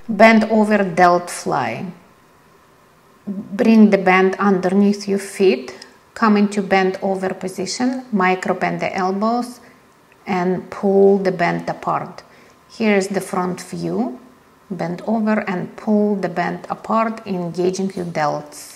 Bend over delt fly. Bring the band underneath your feet. Come into bend over position. Micro bend the elbows and pull the band apart. Here is the front view. Bend over and pull the band apart, engaging your delts.